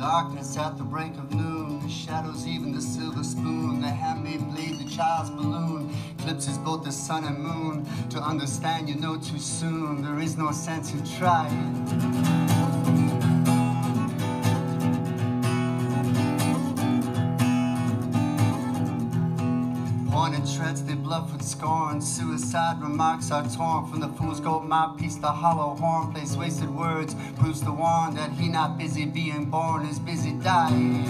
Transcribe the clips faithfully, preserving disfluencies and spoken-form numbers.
Darkness at the break of noon, the shadows, even the silver spoon, the handmade blade, the child's balloon, eclipses both the sun and moon. To understand, you know too soon, there is no sense in trying. Pointed treads, they bluff with scorn. Suicide remarks are torn from the fool's gold mouthpiece. The hollow horn plays wasted words, proves the warn that he not busy being born, is busy dying.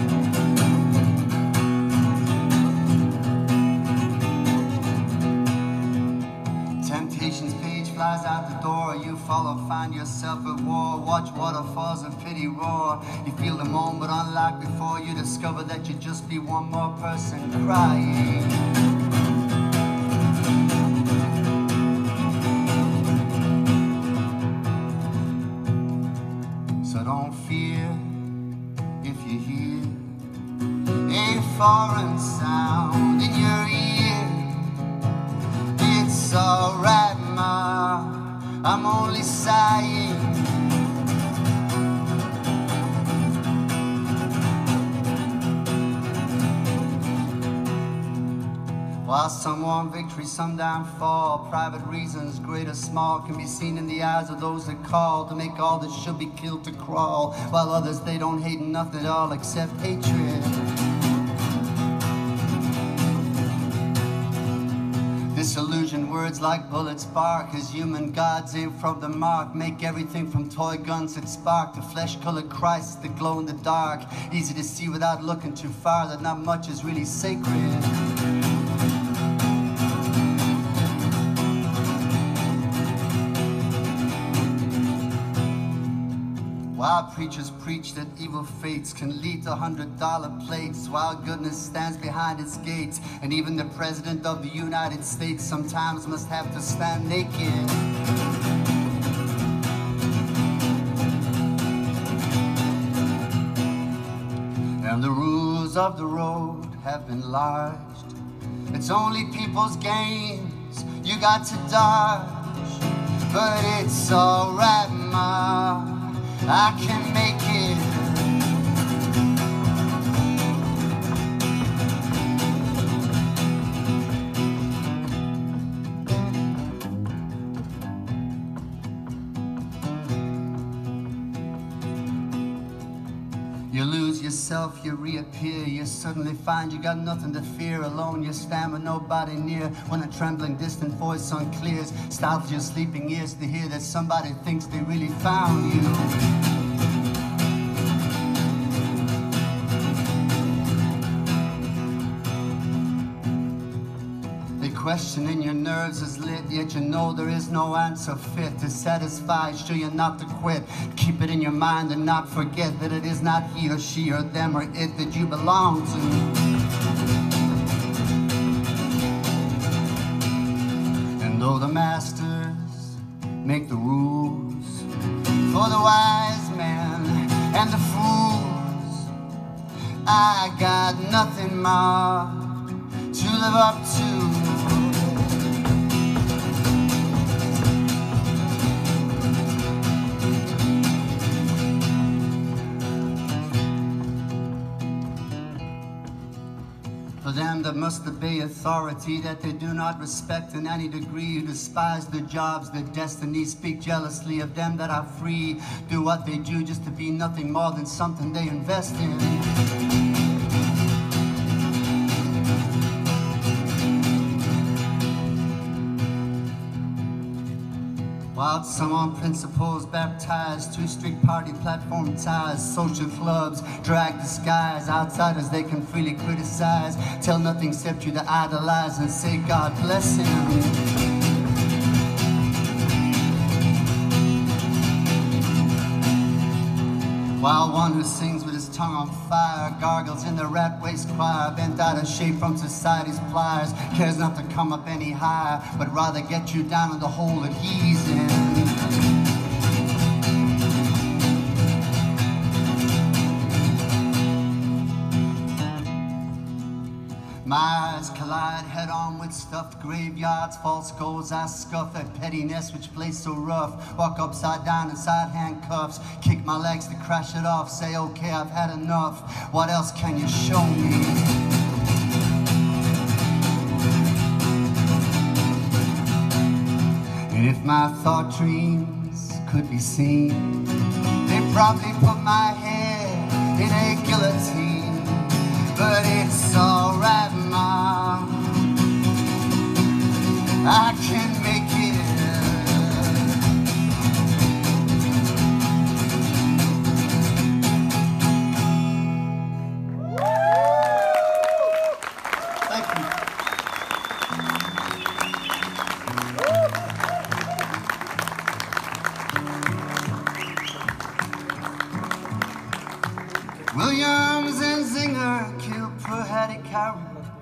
Temptation's page flies out the door. You follow, find yourself at war. Watch waterfalls of pity roar. You feel the moan, but unlike before, you discover that you just be one more person crying. Don't fear if you hear a foreign sound in your ear. It's alright, ma, I'm only sighing. While some want victory, some downfall, private reasons, great or small, can be seen in the eyes of those that call to make all that should be killed to crawl, while others, they don't hate nothing at all except hatred. Disillusioned words like bullets spark as human gods aim from the mark, make everything from toy guns that spark to flesh-colored Christ that glow in the dark. Easy to see without looking too far that not much is really sacred. While preachers preach that evil fates can lead to hundred dollar plates, while goodness stands behind its gates, and even the President of the United States sometimes must have to stand naked. And the rules of the road have been larged. It's only people's games you got to dodge, but it's alright, ma, I can make it. You lose yourself, you reappear, you suddenly find you got nothing to fear. Alone you stand with nobody near, when a trembling distant voice unclears, startles your sleeping ears to hear that somebody thinks they really found you. Questioning your nerves is lit, yet you know there is no answer fit to satisfy, sure you're not to quit. Keep it in your mind and not forget that it is not he or she or them or it that you belong to. And though the masters make the rules for the wise men and the fools, I got nothing more to live up to. For them that must obey authority that they do not respect in any degree, who despise their jobs, their destiny, speak jealously of them that are free, do what they do just to be nothing more than something they invest in. While some on principles baptized, two strict party platform ties, social clubs drag the skies, outsiders they can freely criticize, tell nothing except you to idolize and say God bless him. While one who sings with his tongue on fire gargles in the rat waste choir, bent out of shape from society's pliers, cares not to come up any higher, but rather get you down in the hole that he's in. My eyes collide head on with stuffed graveyards, false goals I scuff at pettiness which plays so rough. Walk upside down inside handcuffs, kick my legs to crash it off, say okay I've had enough, what else can you show me? And if my thought dreams could be seen, they'd probably put my head in a guillotine. But it's alright, Mom, I can make it. Thank you. Williams and Zinger killed poor Hattie Carroll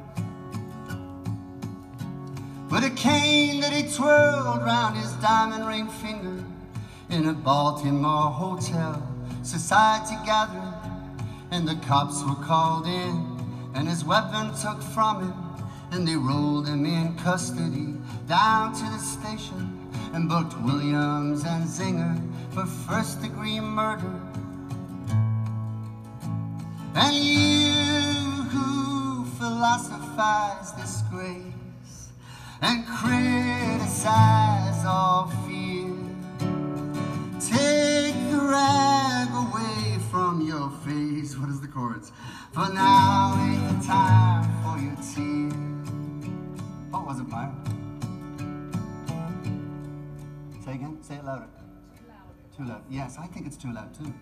with a cane that he twirled round his diamond ring finger in a Baltimore hotel. Society gathered and the cops were called in, and his weapon took from him, and they rolled him in custody down to the station and booked Williams and Zinger for first degree murder. And you who philosophize disgrace and criticize all fear, take the rag away from your face. What is the chords? For now ain't the time for your tears. What was it, Myra? Say again? Say it louder. Too loud. Too loud. Yes, I think it's too loud too.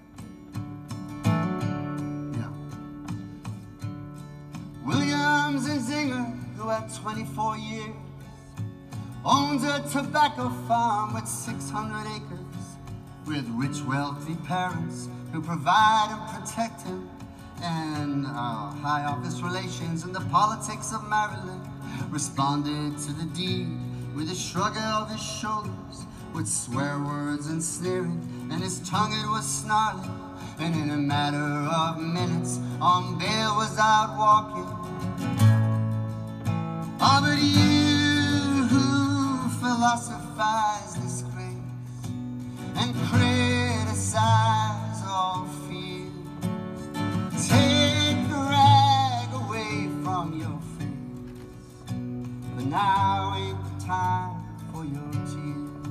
Williams and Zinger, who had twenty-four years, owns a tobacco farm with six hundred acres, with rich, wealthy parents who provide and protect him, and uh, high office relations in the politics of Maryland, responded to the deed with a shrug of his shoulders, with swear words and sneering, and his tongue it was snarling. And in a matter of minutes, on bail was out walking. Oh, but you who philosophize disgrace and criticize all fears, take the rag away from your face, but now ain't the time for your tears.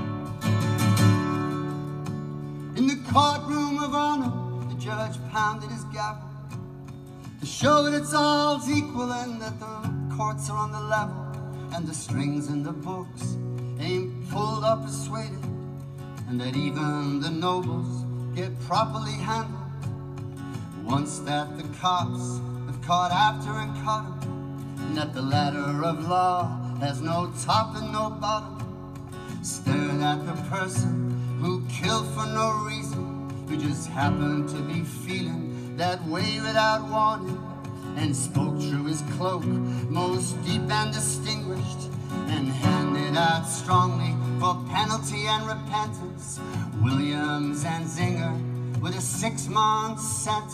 In the courtroom of honor, the judge pounded his gavel to show that it's all's equal and that the courts are on the level and the strings in the books ain't pulled or persuaded, and that even the nobles get properly handled once that the cops have caught after and caught him, and that the ladder of law has no top and no bottom. Staring at the person who killed for no reason, who just happened to be feeling that way without warning, and spoke through his cloak most deep and distinguished, and handed out strongly for penalty and repentance Williams and Zinger with a six-month sentence.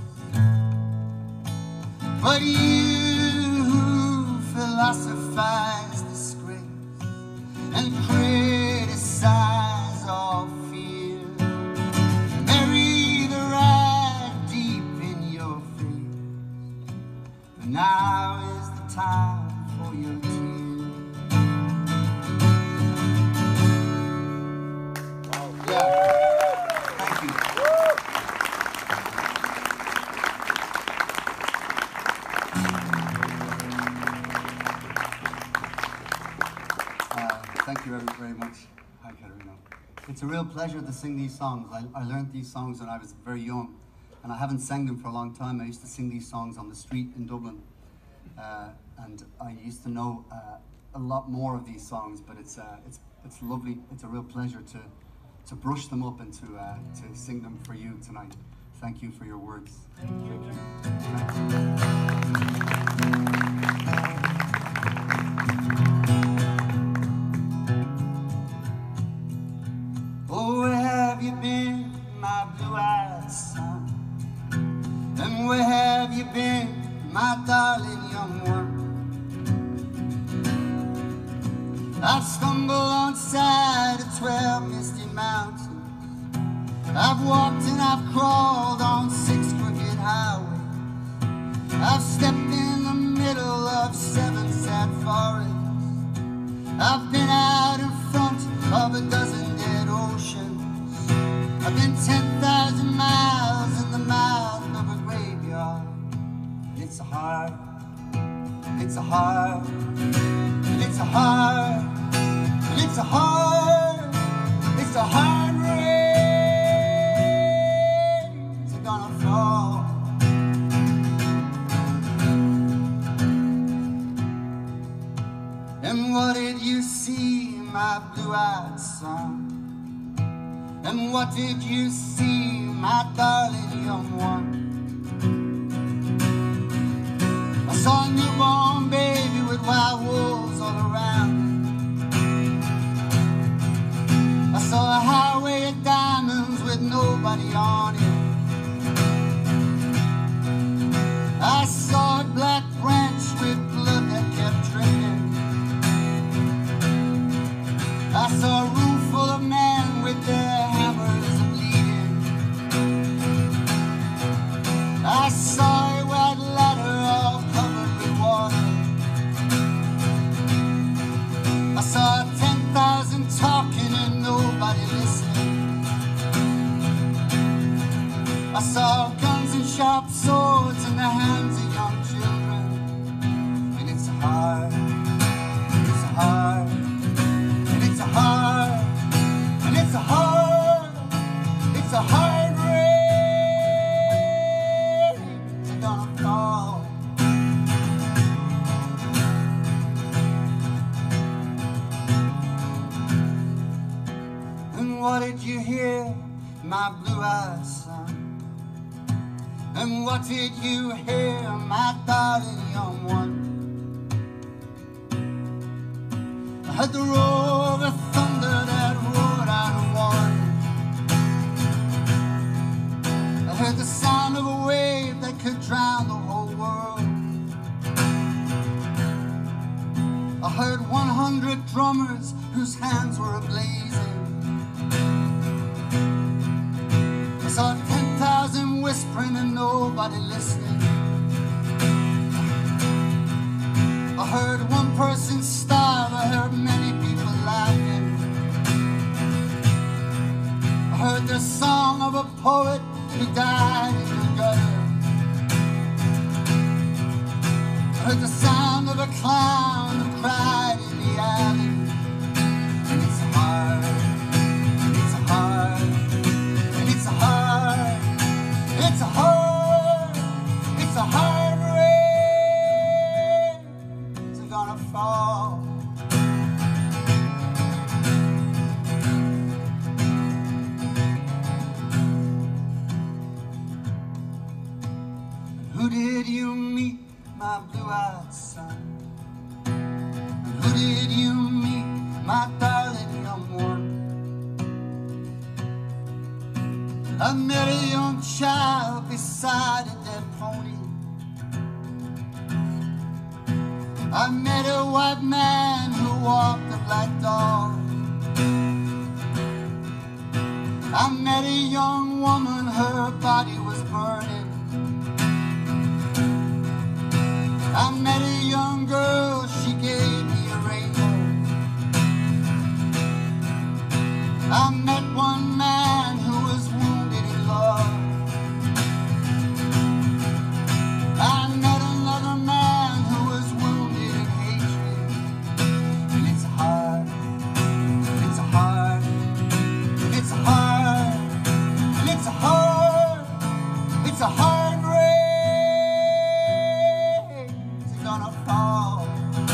But you who philosophize disgrace and criticize all fear, bury the rag deep in your face, but now is the time for your tears. Wow. Yeah. Thank you. Thank you very, very much. Hi, Katerina. It's a real pleasure to sing these songs. I, I learned these songs when I was very young, and I haven't sang them for a long time. I used to sing these songs on the street in Dublin, uh, and I used to know uh, a lot more of these songs. But it's uh, it's it's lovely. It's a real pleasure to to brush them up and to uh, to sing them for you tonight. Thank you for your words. Thank you. Thank you. Oh, where have you been, my blue-eyed son? And where have you been, my darling young one? I've stumbled on side of twelve misty mountains. I've walked and I've crawled on six crooked highways. I've stepped in the middle of seven sad forests. I've been out in front of a dozen dead oceans. I've been ten thousand miles in the mouth of a graveyard. It's a hard, it's a hard, it's a hard, it's a hard, it's a hard rain's gonna fall. And what did you see, my blue-eyed son? And what did you see, my darling young one? I saw a newborn baby with wild wolves all around. I saw a highway of diamonds with nobody on it. I saw a black branch with blood that kept dripping. I saw a room full of men with their hammers bleeding. I saw a white ladder all covered with water. I saw ten thousand talking and nobody listening. I saw guns and sharp swords in the hands of young children. And it's hard, it's hard, and it's a hard, and it's a hard, it's a hard rain that's gonna fall. And what did you hear, my blue-eyed son? And what did you hear, my darling young one? I heard the roar of thunder that roared out of warning. I heard the sound of a wave that could drown the whole world. I heard one hundred drummers whose hands were ablazing. I saw ten thousand whispering and nobody listening. I heard one person starve, I heard many people laughing. I heard the song of a poet who died in the gutter. I heard the sound of a clown who cried in the alley. And it's hard, it's hard, and it's hard, it's a hard, it's a hard rain's gonna fall. Who did you meet, my blue-eyed son? Who did you meet, my darling young one? I met a young child beside a dead pony. I met a white man who walked a black dog. I met a young woman, her body was burning. I met a young girl, she gave me a rainbow. I met one man who was wounded in love. I met another man who was wounded in hatred. And it's hard, it's hard, it's hard, and it's hard, it's a hard rain's gonna fall.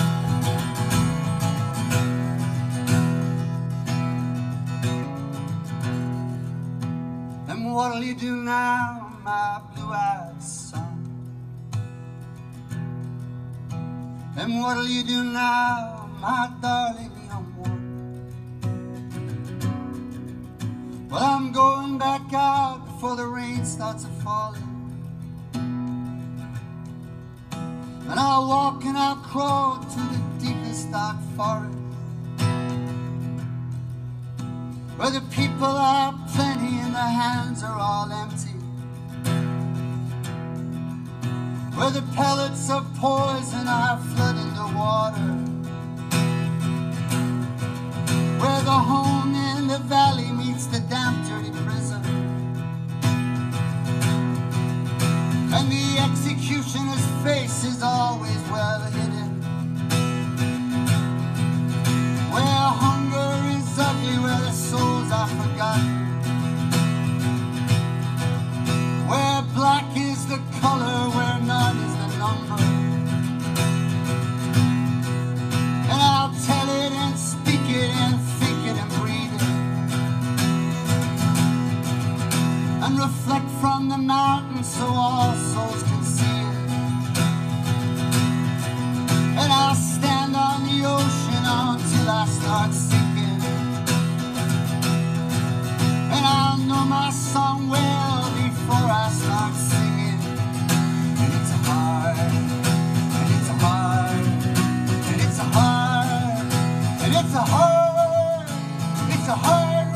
And what'll you do now, my blue-eyed son? And what'll you do now, my darling young one? Well, I'm going back out before the rain starts a-falling. And I'll walk and I'll crawl to the deepest dark forest. where the people are plenty and the hands are all empty, where the pellets of poison are flooding the water, where the home in the valley meets the damp, dirty prison, and the executioner's face is always well hidden, where hunger is ugly, where the souls are forgotten, where black is the color, where none is the number. And I'll tell it and speak it and think it and breathe it, and reflect from the mountain so all souls can see it. And I'll stand on the ocean until I start sinking, and I'll know my song well before I start singing. And it's hard, and it's hard, and it's hard, and it's a hard, it's a hard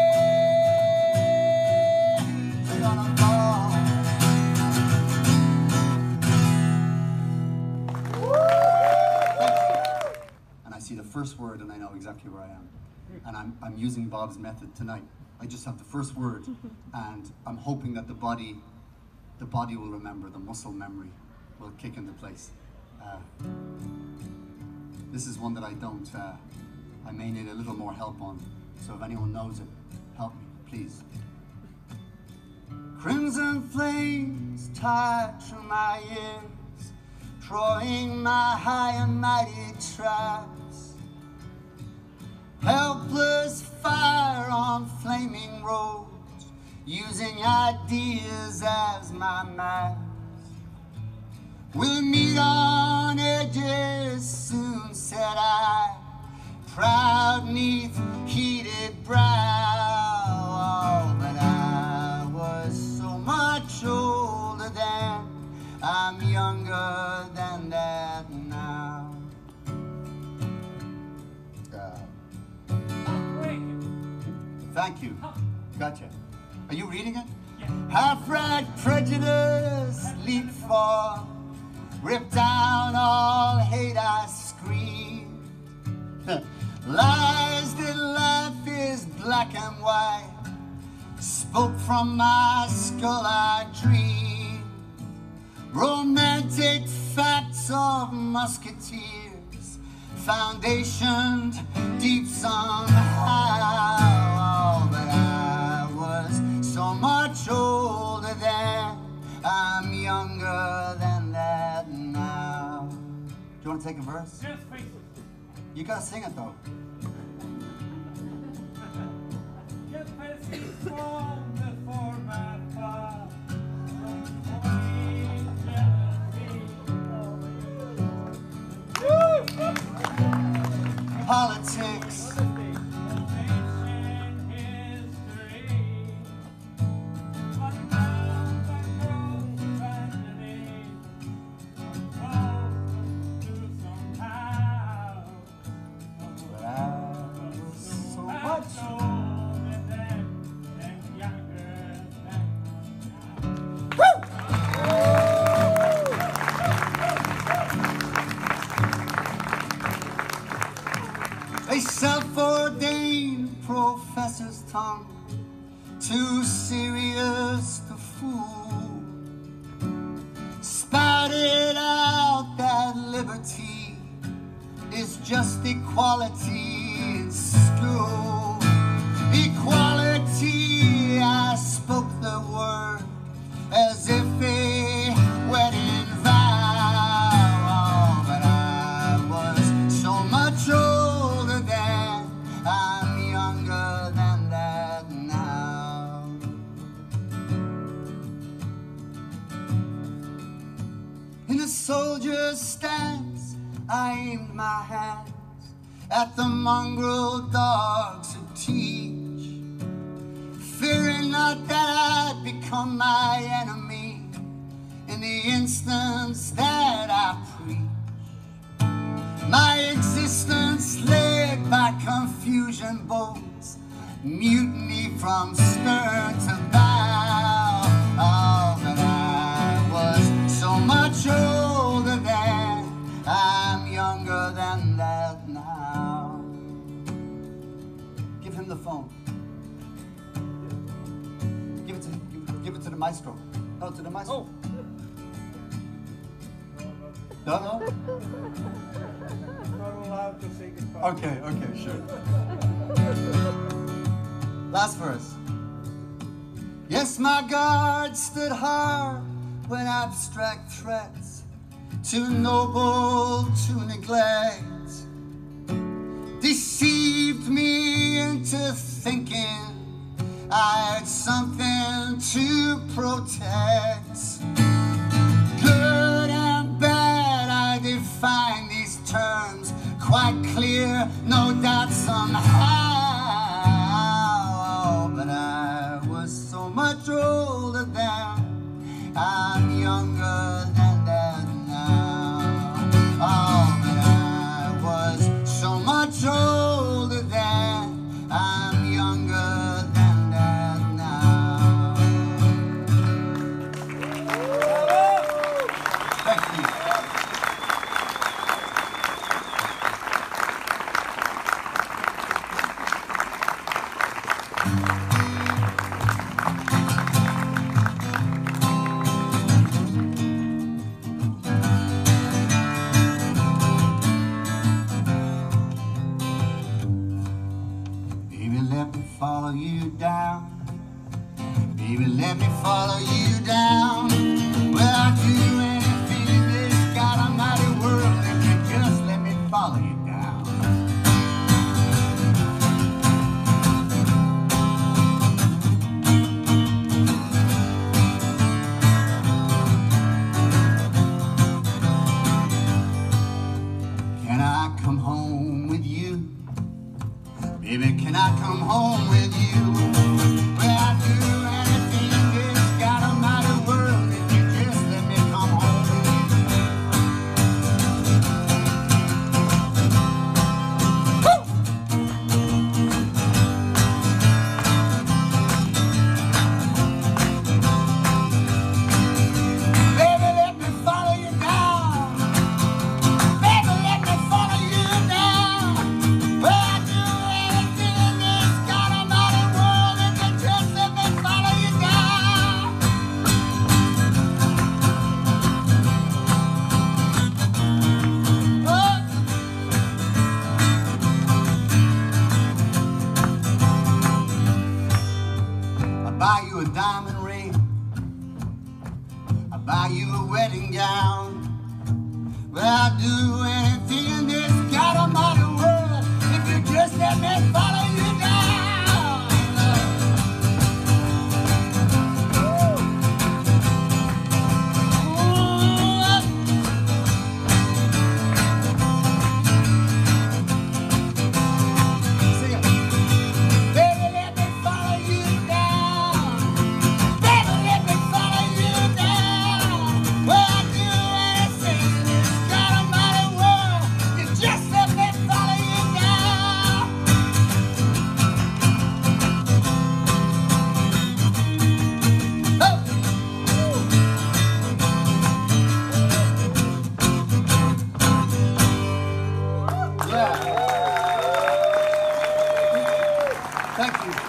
rain we're gonna fall. And I see the first word and I know exactly where I am. And I'm, I'm using Bob's method tonight. I just have the first word, and I'm hoping that the body, the body will remember, the muscle memory will kick into place. Uh, this is one that I don't, uh, I may need a little more help on, so if anyone knows it, help me, please. Crimson flames tied through my ears, drawing my high and mighty tracks. Helpless fire on flaming roads, using ideas as my mask. We'll meet on edges soon, said I, proud neath heated brow. Oh, but I was so much older then, I'm younger than that now. Uh, Thank you. Gotcha. Are you reading it? Yeah. Half-right prejudice, leap for, rip down all hate, I scream. Lies that life is black and white, spoke from my skull, I dream. Romantic facts of musketeers, foundationed deep somehow. But I was so much older then, I'm younger than that now. Do you want to take a verse? Yes, please. You gotta sing it though. Yes, please. From before my fall, Politics. A self-ordained professor's tongue, too serious to fool, spouted out that liberty is just equality in school. Equality, I spoke the word as if a wedding vow. But I was so much older then, I'm younger than that now. In a soldier's stance, I aimed my hands at the mongrel dogs who teach, fearing not that I'd become my enemy in the instance that I preach. My existence led by confusion bolts, mutiny from stern to bow. Oh, but I was so much older then, I'm younger than that now. Give him the phone. Give it to give, give it to the maestro. No, to the maestro. Oh. No, no? Not allowed to say goodbye. Okay, okay, sure. Last verse. Yes, my guard stood hard when abstract threats, too noble to neglect, deceived me into thinking I had something to protect. Good and bad, I define these terms quite clear, no doubt somehow. But I was so much older then, I'm younger than that now. Oh, but I was so much older then, I'm younger than that now. Thank you. Baby, let me follow you down. Baby, let me follow you down. Well, I'll do anything in this God almighty world if you just let me follow you down. Can I come home with you? Baby, can I come home with you? Well, I'd do anything in this God almighty world if you just let me come home with you. Baby, let me follow you down. Baby, let me follow you down. Well, I'd do anything in this God almighty world if you just let me follow you down. Oh. I buy you a diamond ring. I buy you a wedding gown. Well, I'll do anything in this God almighty world if you just let me follow you down. Ooh. Sing it. Baby, let me follow you down. Baby, let me follow you down. Well, I'll do anything in this God almighty world. You just let me follow you down. Oh. Yeah. Thank you.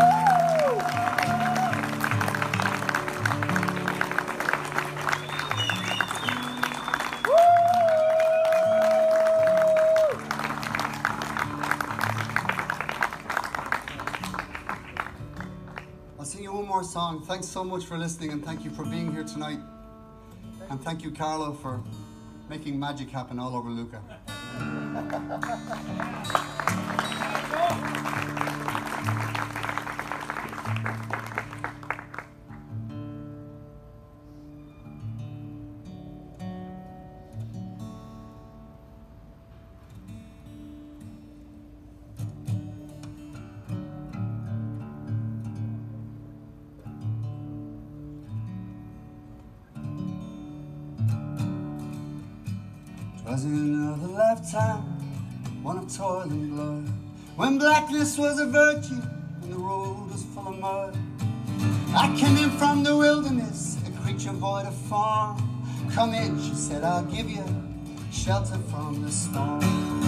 I'll sing you one more song. Thanks so much for listening, and thank you for being here tonight. And thank you, Carlo, for making magic happen all over Luca. Was in another lifetime, one of toil and blood, when blackness was a virtue road was full of mud. I came in from the wilderness, a creature void of form. Come in, she said, I'll give you shelter from the storm.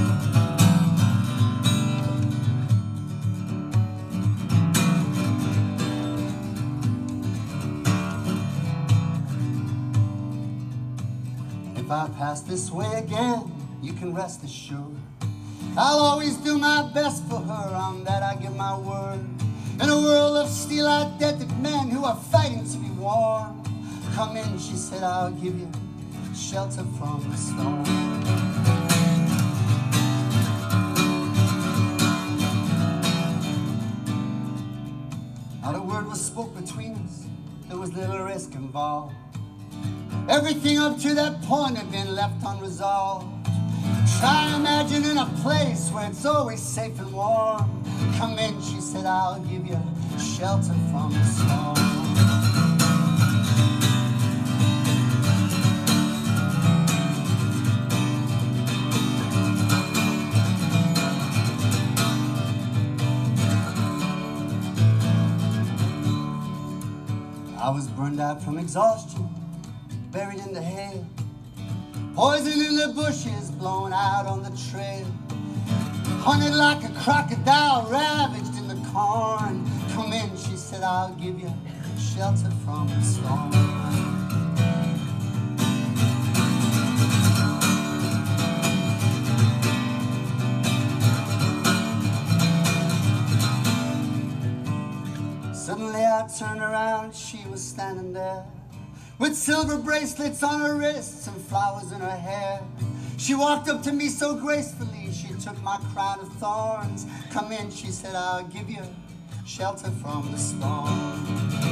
If I pass this way again, you can rest assured I'll always do my best for her, on that I give my word. In a world of steel-eyed dead men who are fighting to be warm, come in, she said, I'll give you shelter from the storm. Not a word was spoke between us, there was little risk involved. Everything up to that point had been left unresolved. Try imagining a place where it's always safe and warm. Come in, she said, I'll give you shelter from the storm. I was burned out from exhaustion, buried in the hail, poison in the bushes, blown out on the trail, hunted like a crocodile, ravaged in the corn. Come in, she said, I'll give you shelter from the storm. Suddenly I turned around, she was standing there, with silver bracelets on her wrists and flowers in her hair. She walked up to me so gracefully, she took my crown of thorns. Come in, she said, I'll give you shelter from the storm.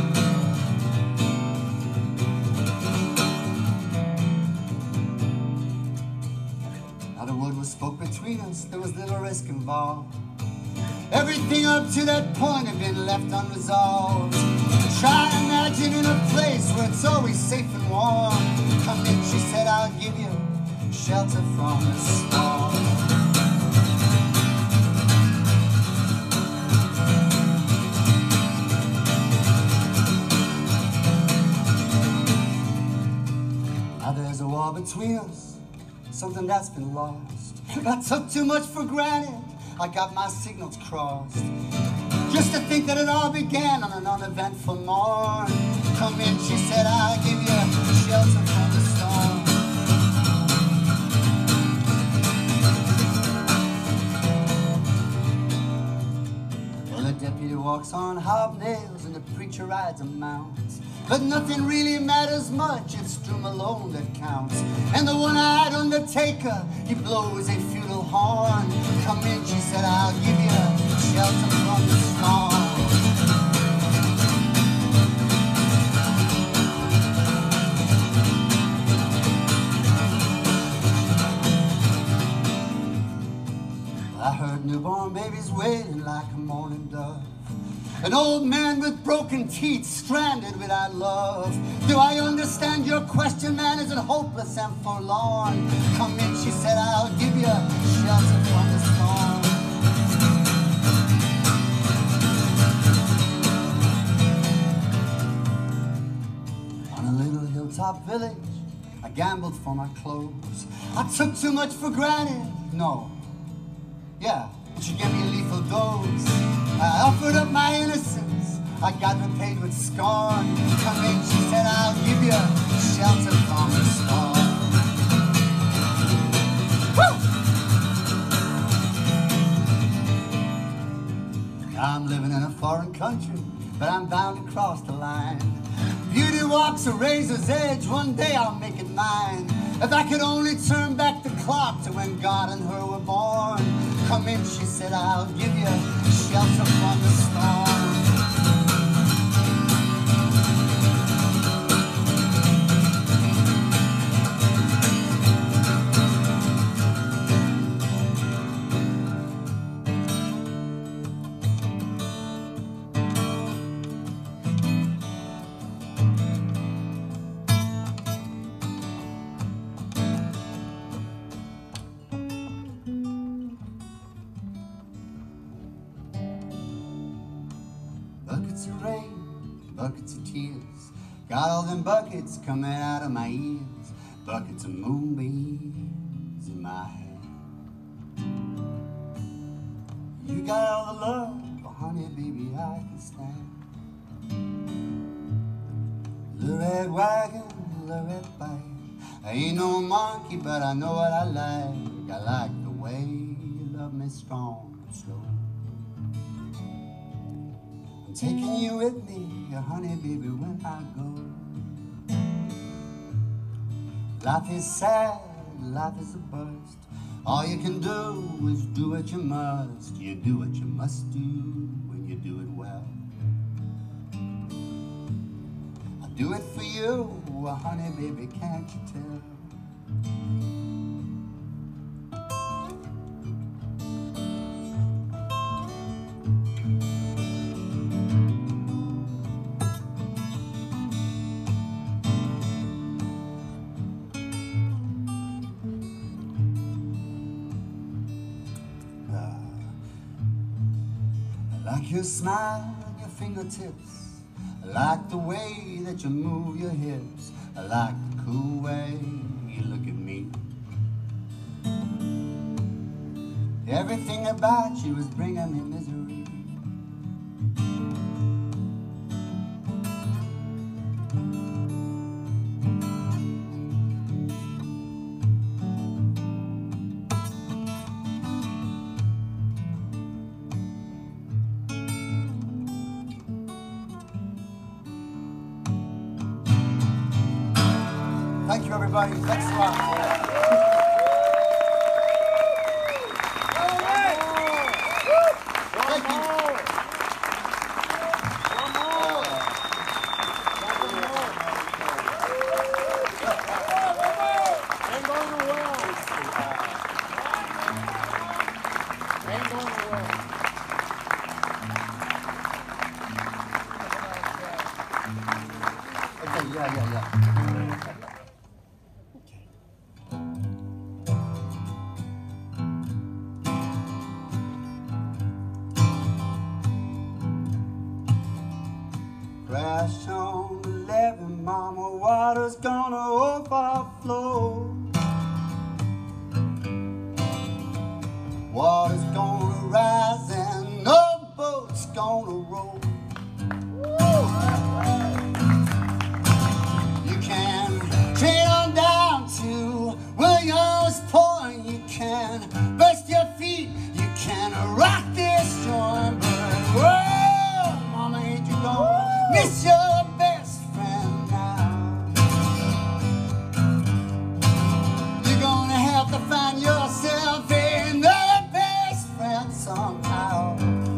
Not a word was spoke between us, there was little risk involved. Everything up to that point had been left unresolved. Try imagining a place where it's always safe and warm. Come in, she said, I'll give you shelter from the storm. Now there's a wall between us, something that's been lost. I took too much for granted, I got my signals crossed. Just to think that it all began on an uneventful morn. Come in, she said, I'll give you shelter from the storm. Well, the deputy walks on hobnails and the preacher rides a mount. But nothing really matters much, it's Doom alone that counts. And the one-eyed undertaker, he blows a feudal horn. Come in, she said, I'll give you shelter from the storm. I heard newborn babies wailing like a mourning dove. An old man with broken teeth, stranded without love. Do I understand your question, man? Is it hopeless and forlorn? Come in, she said, I'll give you shelter from the storm. On a little hilltop village, I gambled for my clothes. I took too much for granted. No. Yeah, but you gave me a lethal dose. I offered up my innocence, I got repaid with scorn. Come in, she said, I'll give you shelter from the storm. Woo! I'm living in a foreign country, but I'm bound to cross the line. Beauty walks a razor's edge, one day I'll make it mine. If I could only turn back the clock to when God and her were born. Come in, she said, I'll give you shelter from the storm. buckets of tears. Got all them buckets coming out of my ears, buckets of moonbeams in my hair. You got all the love, but honey, baby, I can stand. The red wagon, the red bike. I ain't no monkey, but I know what I like. I like the way you love me strong and slow. I'm taking you with me, honey, baby, when I go. Life is sad, life is a burst. All you can do is do what you must. You do what you must do when you do it well. I do it for you, honey, baby, can't you tell? I like your smile and your fingertips. I like the way that you move your hips. I like the cool way you look at me. Everything about you is bringing me misery. Thank you, everybody. Thanks a lot. Thank you. Ain't going nowhere. Ain't going nowhere. Okay, yeah, yeah, yeah. Crash on the levee, mama, water's gonna overflow. Water's gonna rise and no boat's gonna roll. You can train on down to Williamsport. You can burst your feet, you can rock this joint, but whoa, mama, ain't you gonna miss your best friend now? You're gonna have to find yourself another best friend somehow.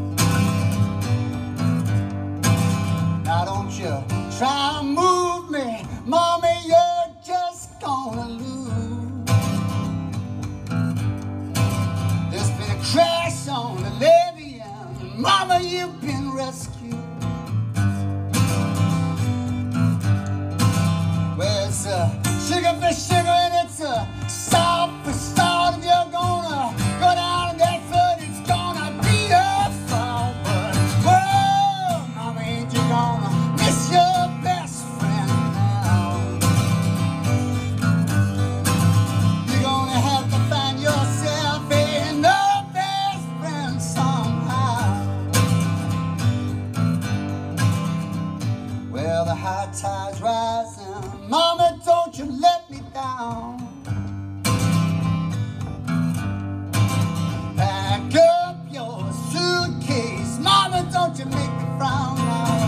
Now don't you try and move me, mommy, you're just gonna lose. There's been a crash on the levee and mama, you've been rescued. It's a sugar for sugar and it's a salt for salt. If you're gonna go down that foot, it's gonna be your fault. But whoa, mama, ain't you gonna miss your best friend now? You're gonna have to find yourself another best friend somehow. Well, the high tide's rising, mama, don't you let me down. Pack up your suitcase, mama, don't you make me frown now.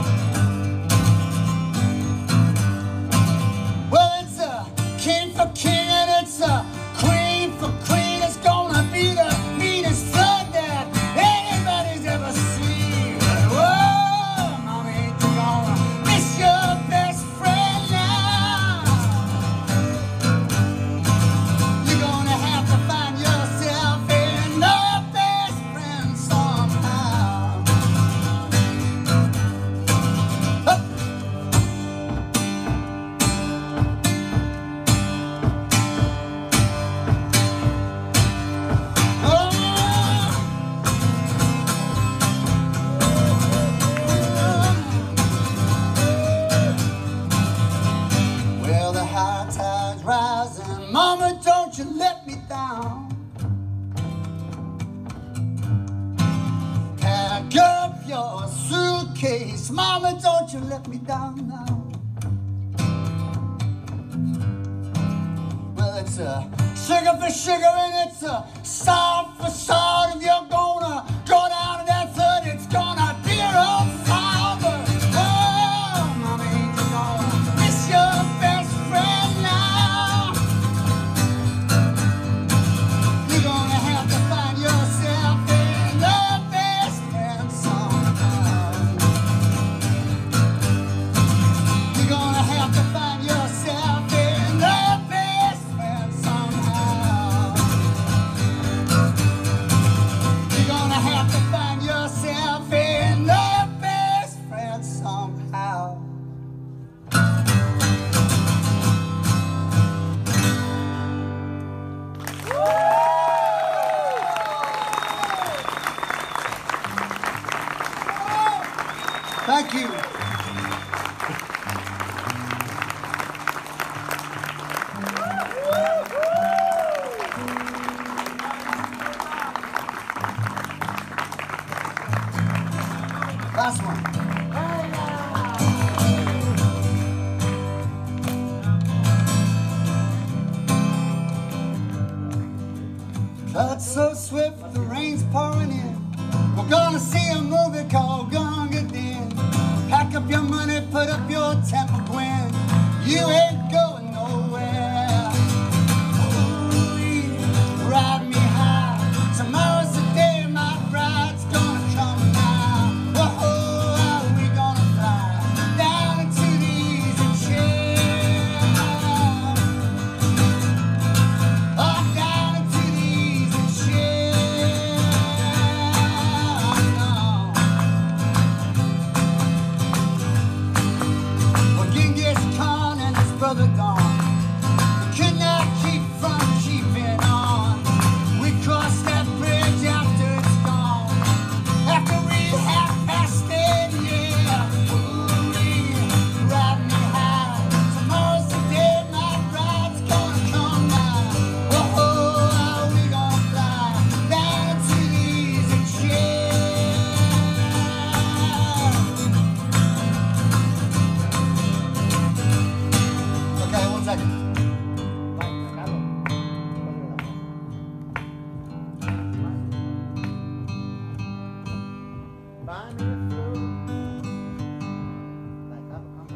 Well, it's a king for king and it's a queen for queen. It's gonna be the meanest flood that anybody's ever seen. But whoa, mama, ain't you gonna miss your best friend now? You're gonna have to find yourself another best friend somehow. Up. down. Pack up your suitcase, mama, don't you let me down now. Well, it's a sugar for sugar and it's a salt for salt. If you're gonna go down to that flood, it's gonna be your own father. Oh, mama, ain't you gonna miss your best friend now? You're gonna have to find yourself another best friend somehow. You're gonna have to find yourself another best friend somehow. You're gonna have to find yourself another best friend somehow. Thank you. Last one. Flood's so swift, the rain's pouring in. We're gonna see a movie called Gunga Din. Pack up your money, put up your temper, Gwen. You ain't going nowhere. Ooh, ride me high. Tomorrow's the day my bride's gonna come now. Whoa, are we gonna fly down into the easy chair? Oh, down into the easy chair. Well, Genghis Khan and his brother gone. We could not keep from keeping on. We cross that bridge after it's gone. After we have passed it, yeah. Ooh, ride me high. Tomorrow's the day my bride's gonna come now. Whoa, are we gonna fly down to the easy chair? Okay, one second. Buy me a flute. Like, I'm, I'm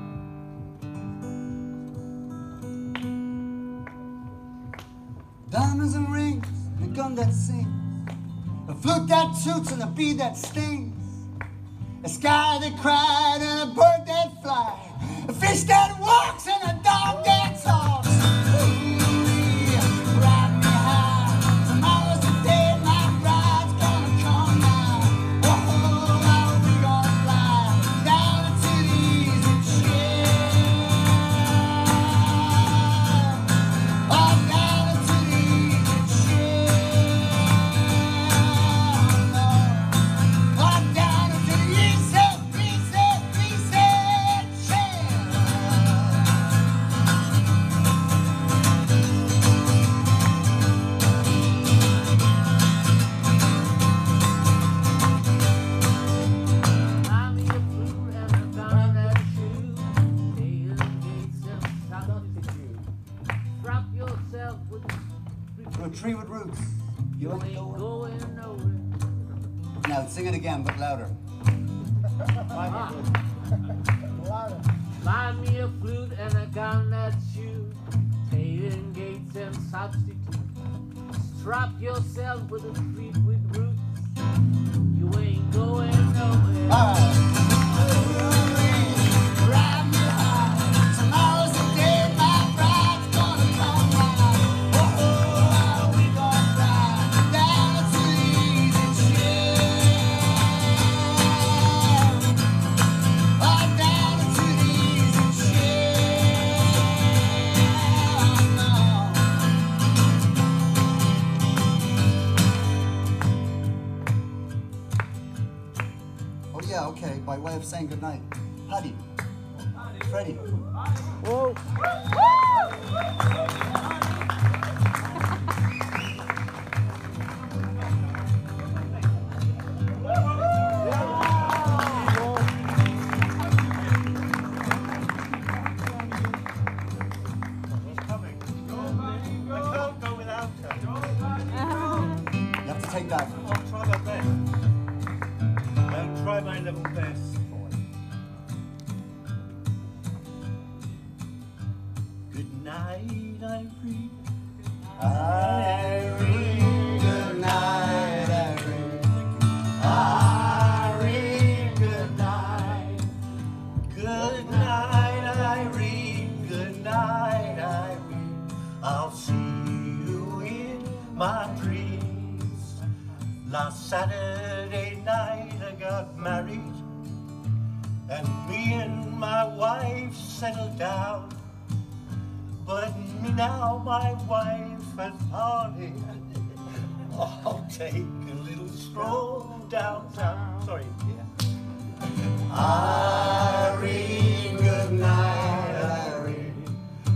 Diamonds and rings, and a gun that sings, a flute that toots and a bee that stings, a sky that cried and a bird that flies, a fish that walks and a dog that talks. Ooh, ride me high. Tomorrow's the day my bride's gonna come now. Whoa, are we gonna fly down into the easy chair? Oh, down into the easy chair. Oh, down into the easy, easy, easy chair. Buy me a flute and a gun that shoot. Tailgates and substitute. Drop yourself with a To a tree with roots. You You ain't ain't going. going nowhere. Now sing it again, but louder. Ah. Buy me a flute and a gun that shoots. Tailgates and substitute. Strap yourself with a tree with roots. You ain't going nowhere. All right. Ride me high. Tomorrow's the day my bride's gonna come now. Whoa, are we gonna fly down into the easy chair? Oh, down into the easy chair. No. Oh yeah, okay. By way of saying goodnight, Paddy, Freddie. Whoa. Doug. I'll try my best. I'll try my level best. Good night, Irene. Irene, good night, Irene. Irene, good night. Good night, Irene. Good night, Irene. I'll see you in my dreams. Last Saturday night I got married, and me and my wife settled down. But now my wife has parted. I'll take a little stroll downtown. Sorry, yeah. Irene, good night, Irene.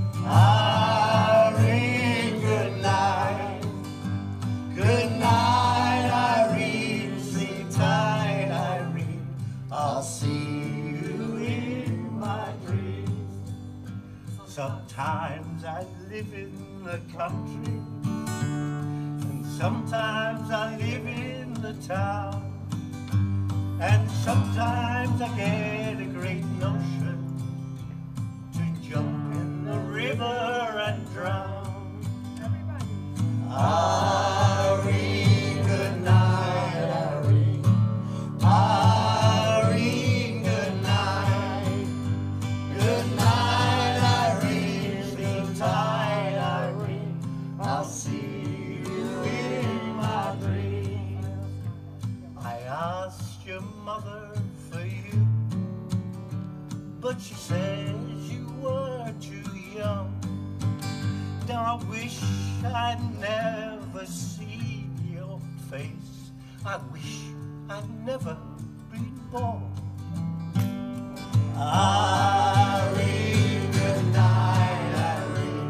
Irene, good night. Good night, Irene. Sleep tight, Irene. I'll see you in my dreams. Sometimes I live in the country, and sometimes I live in the town, and sometimes I get a great notion to jump in the river and drown. Irene, good night, Irene. Irene, good night. Good night, Irene. Sleep tight, Irene. I'll see you in my dreams. I asked your mother for you, but she says you were too young. Now I wish I'd never seen your face. I wish I'd never been born. Irene, good night, Irene.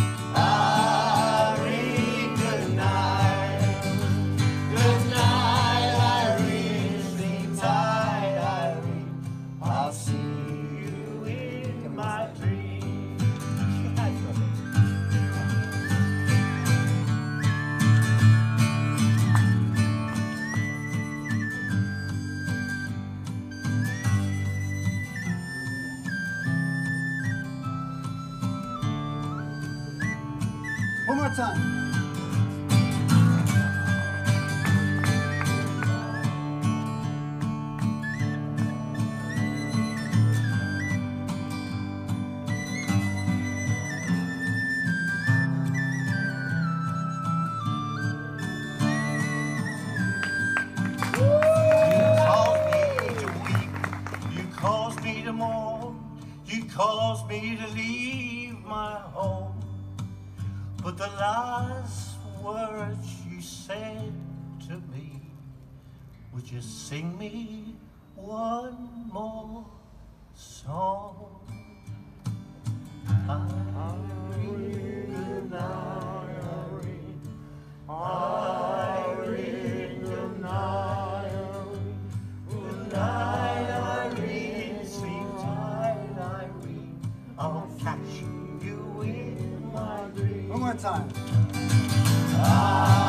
Irene, good night. Good night, Irene. Sleep tight, Irene. I'll see you in my dreams. One more time. Caused me to mourn, you caused me to leave my home. But the last words you said to me, would you sing me one more song? Irene, good night, Irene. Irene, good night, Irene. Good night, Irene. Sleep tight, Irene. I'll catch you in my dreams. One more time.